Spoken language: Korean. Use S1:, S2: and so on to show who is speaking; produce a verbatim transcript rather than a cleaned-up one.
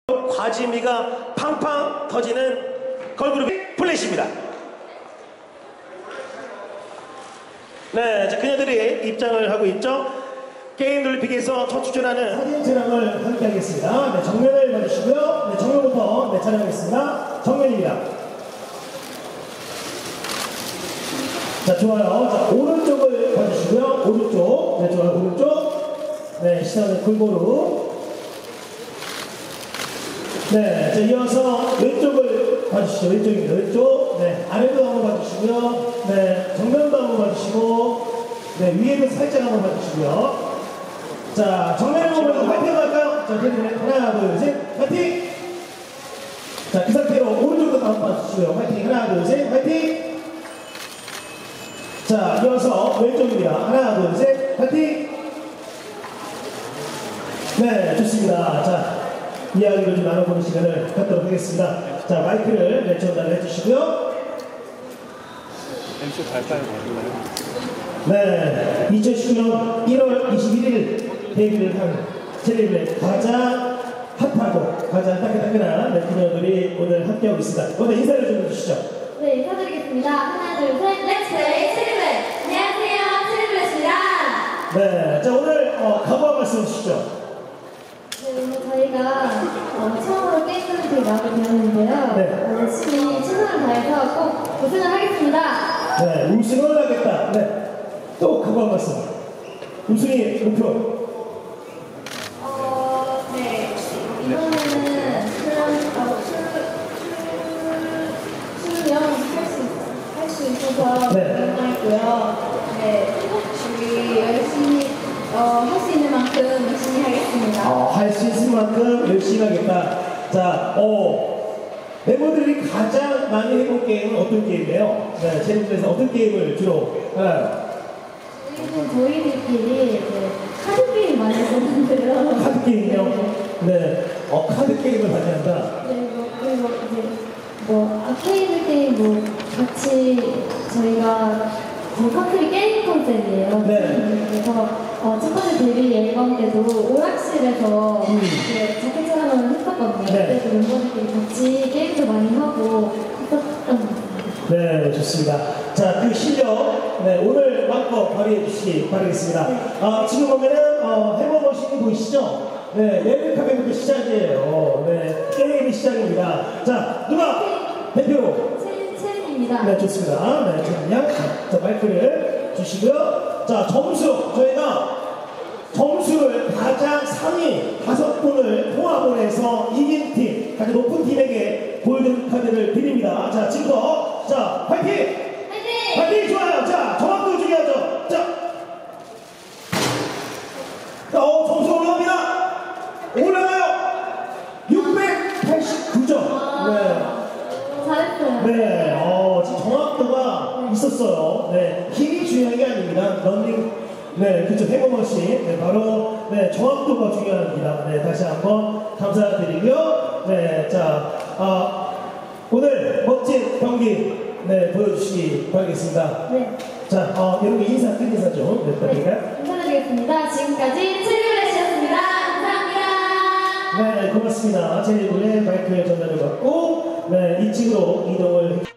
S1: 과지미가 팡팡 터지는 걸그룹 플래시입니다. 네, 자, 그녀들이 입장을 하고 있죠. 게임 돌리픽에서 첫 출전하는 사진 촬영을 함께 하겠습니다. 네, 정면을 봐주시고요. 네, 정면부터 네, 촬영하겠습니다. 정면입니다. 자, 좋아요. 자, 오른쪽을 봐주시고요. 오른쪽. 네, 좋아요. 오른쪽. 네, 시선을 골고루. 네, 자, 이어서 왼쪽을 봐주시죠. 왼쪽입니다. 왼쪽. 네, 아래도 한번 봐주시고요. 네, 정면도 한번 봐주시고, 네, 위에도 살짝 한번 봐주시고요. 자, 정면을 보면서 화이팅 할까요? 자, 하나, 둘, 셋, 화이팅! 자, 그 상태로 오른쪽도 한번 봐주시고요. 화이팅! 하나, 둘, 셋, 화이팅! 자, 이어서 왼쪽입니다. 하나, 둘, 셋, 화이팅! 네, 좋습니다. 자, 이야기를 좀 나눠보는 시간을 갖도록 하겠습니다. 자, 마이크를 네, 전달해 주시고요.
S2: 엠씨 발표를 받을까요?
S1: 네, 이천십구 년 일월 이십일일 데뷔를 한 텔레비전의 가장 핫하고 가장 따끈따끈한 네, 그녀들이 오늘 함께하고 있습니다. 오늘 인사를 좀 해주시죠.
S3: 네, 인사드리겠습니다. 하나, 둘, 셋, 렛츠 플레이 체리블렛! 안녕하세요, 체리블렛입니다.
S1: 네, 자, 오늘 어, 각오 한 말씀 해주시죠.
S3: 네, 오늘 저희가 어, 처음으로 게임 콘텐츠를 나오게 되었는데요.
S1: 네.
S3: 어, 열심히 최선을 다해서 꼭 우승을 하겠습니다.
S1: 네, 우승을 하겠다. 네, 또 각오 한 말씀. 우승이 목표.
S3: 어, 네. 이번에는 수련, 어, 수, 수련 할 수 있어서
S1: 네.
S3: 영광이고요. 네, 우리 열심히 어, 할 수 있는 만큼 열심히 하겠습니다.
S1: 어, 할 수 있을 만큼 열심히 하겠다. 자, 어, 멤버들이 가장 많이 해본 게임은 어떤 게임이에요? 네, 제리블렛에서 어떤 게임을 주로 하나요?
S3: 저희는 저희들끼리 네, 카드 게임 많이 했었는데요.
S1: 카드 게임이요? 네, 어, 카드 게임을 많이 한다.
S3: 네, 뭐, 그리고 이제 뭐 아케이드 게임 뭐 같이 저희가 그 커플이 게임 컨셉이에요.
S1: 네.
S3: 그래서 어, 첫 번째 데뷔 앨범 때도 오락실에서
S1: 음.
S3: 그 자켓 촬영을 했었거든요.
S1: 네.
S3: 그때 멤버들끼리 같이 게임도 많이 하고 했었던 것 같아요.
S1: 네, 좋습니다. 자, 그 실력, 네, 오늘 마음껏 발휘해 주시기 바라겠습니다.
S3: 네.
S1: 아, 지금 보면은, 어, 해머머신이 보이시죠? 네, 레벨카메부터 시작이에요. 네, 게임이 시작입니다. 자, 누가 대표로?
S3: 체- 체린입니다.
S1: 네, 좋습니다. 네, 잠깐만요. 자, 마이크를 주시고요. 자, 점수, 저희가 점수를 가장 상위 다섯 분을 통합을 해서 이긴 팀, 가장 높은 팀에게 골든 카드를 드립니다. 자, 지금부터, 자, 화이팅!
S3: 화이팅!
S1: 화이팅! 좋아요. 자, 정확도 중요하죠. 자, 자, 어, 점수 올라갑니다. 올라가요. 육백팔십구 점. 네.
S3: 잘했어요.
S1: 네, 어, 지금 정확도가 있었어요. 네, 힘이 중요한 게 아닙니다. 런닝, 네, 그쵸, 해머머신. 네, 바로, 네, 정확도가 중요합니다. 네, 다시 한번 감사드리고요. 네, 자, 아, 오늘 멋진 경기, 네, 보여주시기 바라겠습니다.
S3: 네.
S1: 자, 어, 여러분 인사, 끝 인사 좀, 네, 부탁드릴까요?
S3: 네, 인사드리겠습니다. 지금까지 체리블렛이었습니다. 감사합니다.
S1: 네, 고맙습니다. 제리블렛 마이크의 전달을 받고, 네, 이 층으로 이동을